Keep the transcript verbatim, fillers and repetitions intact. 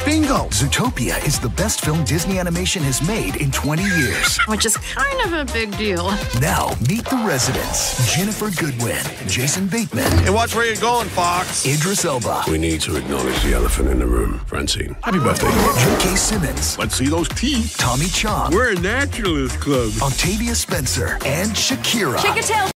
Bingo! Zootopia is the best film Disney Animation has made in twenty years. Which is kind of a big deal. Now, meet the residents. Ginnifer Goodwin, Jason Bateman. Hey, watch where you're going, Fox. Idris Elba. We need to acknowledge the elephant in the room. Francine, happy birthday. J K. Simmons. Let's see those teeth. Tommy Chong. We're a naturalist club. Octavia Spencer. And Shakira. Shake a tail.